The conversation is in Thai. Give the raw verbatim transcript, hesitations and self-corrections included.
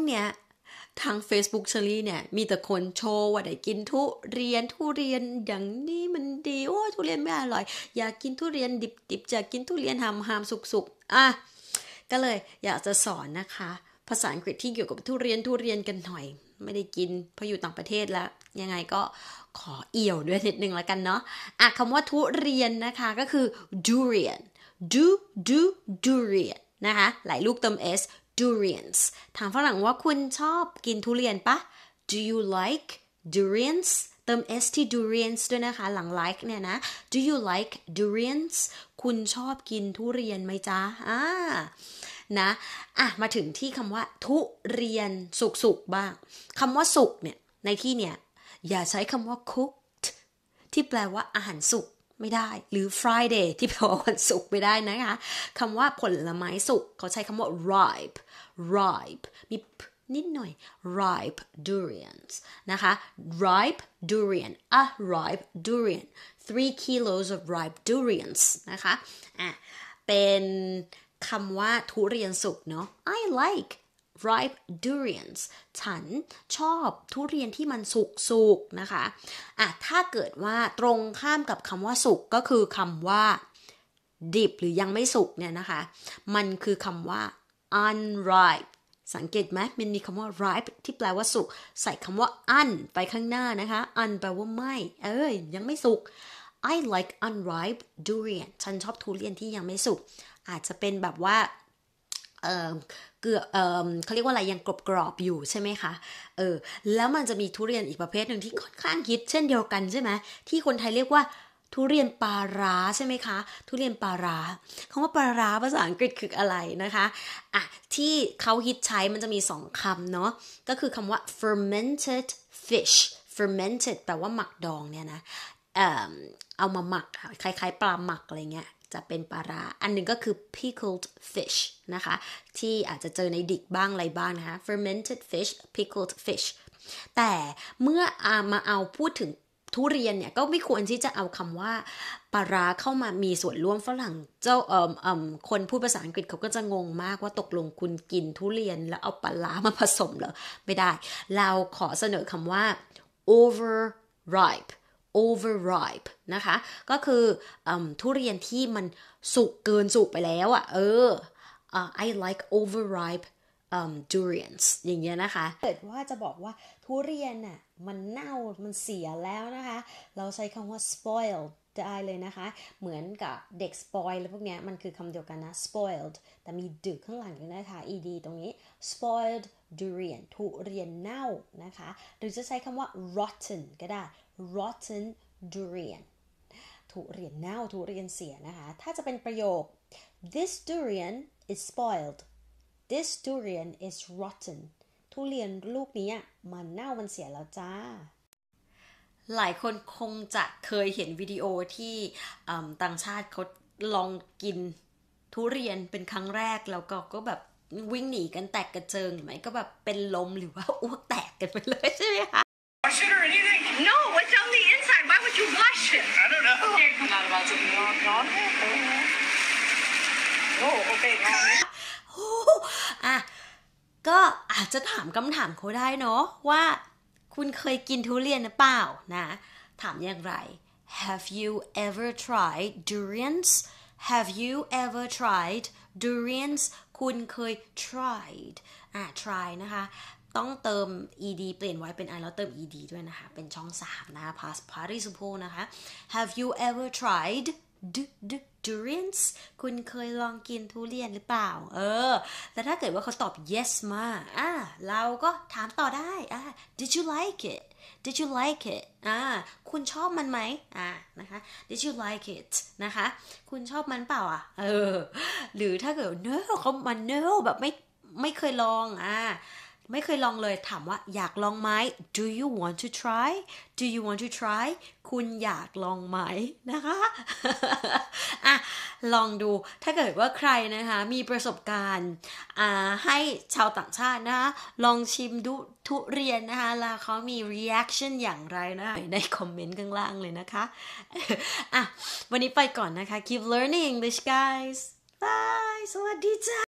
เนี้ยทาง Facebook เชอรี่เนี่ยมีแต่คนโชว์ว่าได้กินทุเรียนทุเรียนอย่างนี้มันดีโอ้ทุเรียนไม่อร่อยอยากกินทุเรียนดิบๆอยากกินทุเรียนหามๆสุกๆอ่ะก็เลยอยากจะสอนนะคะภาษาอังกฤษที่เกี่ยวกับทุเรียนทุเรียนกันหน่อยไม่ได้กินเพราะอยู่ต่างประเทศแล้วยังไงก็ขอเอี่ยวด้วยนิดนึงแล้วกันเนาะอ่ะคำว่าทุเรียนนะคะก็คือ durian do do durian นะคะหลายลูกเติม s durians ถามฝรั่งว่าคุณชอบกินทุเรียนปะ do you like durians เติม s ที่ durians ด้วยนะคะหลัง like เนี่ยนะ do you like durians คุณชอบกินทุเรียนไหมจ๊ะอ่านะอ่ะมาถึงที่คำว่าทุเรียนสุกๆบ้างคำว่าสุกเนี่ยในที่เนี่ยอย่าใช้คำว่า cooked ที่แปลว่าอาหารสุกไม่ได้หรือ Friday ที่แปลว่าวันศุกร์ไม่ได้นะคะคำว่าผลไม้สุกเขาใช้คำว่า ripe ripe มีนิดหน่อย ripe durians นะคะ ripe durian a ripe durian three kilos of ripe durians นะคะอ่ะเป็นคำว่าทุเรียนสุกเนาะ I like ripe durians ฉันชอบทุเรียนที่มันสุกๆนะคะอ่ะถ้าเกิดว่าตรงข้ามกับคำว่าสุกก็คือคำว่าดิบหรือยังไม่สุกเนี่ยนะคะมันคือคำว่า unripe สังเกตไหมมันมีคำว่า ripe ที่แปลว่าสุกใส่คำว่า un ไปข้างหน้านะคะ un แปลว่าไม่เอ้ยยังไม่สุก I like unripe durian ฉันชอบทุเรียนที่ยังไม่สุกอาจจะเป็นแบบว่าเอ่อเกือบเอ่อเขาเรียกว่าอะไรยังกรอบๆอยู่ใช่ไหมคะเออแล้วมันจะมีทุเรียนอีกประเภทหนึ่งที่ค่อนข้างฮิตเช่นเดียวกันใช่ไหมที่คนไทยเรียกว่าทุเรียนปลาร้าใช่ไหมคะทุเรียนปลาร้าคำว่าปลาร้าภาษาอังกฤษคืออะไรนะคะอ่ะที่เขาฮิตใช้มันจะมีสองคำเนาะก็คือคำว่า fermented fish fermented แปลว่าหมักดองเนี่ยนะเอ่อเอามาหมักคล้ายๆปลาหมักอะไรเงี้ยจะเป็นปลาร้าอันหนึ่งก็คือ pickled fish นะคะที่อาจจะเจอในดิกบ้างอะไรบ้างนะคะ fermented fish pickled fish แต่เมื่ออามาเอาพูดถึงทุเรียนเนี่ยก็ไม่ควรที่จะเอาคำว่าปลาร้าเข้ามามีส่วนร่วมฝรั่งเจ้าเอ่อเอ่อคนพูดภาษาอังกฤษเขาก็จะงงมากว่าตกลงคุณกินทุเรียนแล้วเอาปลาร้ามาผสมเหรอไม่ได้เราขอเสนอคำว่า overripe overripe นะคะก็คือทุเรียนที่มันสุกเกินสุกไปแล้วอ่ะเออ uh, I like overripe um, durians อย่างเงี้ยนะคะเกิดว่าจะบอกว่าทุเรียนน่ะมันเน่ามันเสียแล้วนะคะเราใช้คำว่า spoiled ได้เลยนะคะเหมือนกับเด็ก spoil แล้วพวกเนี้ยมันคือคำเดียวกันนะ spoiled แต่มีดึกข้างหลังด้วยนะคะ ed ตรงนี้ spoiled durian ทุเรียนเน่านะคะหรือจะใช้คำว่า rotten ก็ได้rotten durian ทุเรียนเน่าทุเรียนเสียนะคะถ้าจะเป็นประโยค this durian is spoiled this durian is rotten ทุเรียนลูกนี้มันเน่ามันเสียแล้วจ้าหลายคนคงจะเคยเห็นวิดีโอที่ต่างชาติเขาลองกินทุเรียนเป็นครั้งแรกแล้วก็ก็แบบวิ่งหนีกันแตกกระเจิงหรือไม่ก็แบบเป็นลมหรือว่าอ้วกแตกกันไปเลยใช่ไหมคะ Wash it or anything? No, it's on the inside. Why would you wash it? I don't know. You're not about to be wrong. Oh, okay. โอ้อ่ะก็อาจจะถามคำถามเขาได้เนาะว่าคุณเคยกินทุเรียนหรือเปล่านะถามอย่างไร Have you ever tried durians? Have you ever tried durians? คุณเคย tried อ่ะ try นะคะต้องเติม ed เปลี่ยนไว้เป็น i แล้วเติม ed ด้วยนะคะเป็นช่องสามนะคะ past participle นะคะ Have you ever tried d- d- durians คุณเคยลองกินทุเรียนหรือเปล่าเออแต่ถ้าเกิดว่าเขาตอบ yes มาอ่ะเราก็ถามต่อได้อ่ะ Did you like it Did you like it อ่ะคุณชอบมันไหมอ่ะนะคะ Did you like it นะคะคุณชอบมันเปล่าอ่ะเออหรือถ้าเกิด no เขามัน no แบบไม่ไม่เคยลองอ่ะไม่เคยลองเลยถามว่าอยากลองไหม Do you want to try Do you want to try คุณอยากลองไหมนะคะอ่ะลองดูถ้าเกิดว่าใครนะคะมีประสบการณ์อ่าให้ชาวต่างชาตินะคะลองชิมดูทุเรียนนะคะแล้วเขามี reaction อย่างไรนะในคอมเมนต์ข้างล่างเลยนะคะอ่ะวันนี้ไปก่อนนะคะ Keep learning English guys Bye สวัสดีจ้า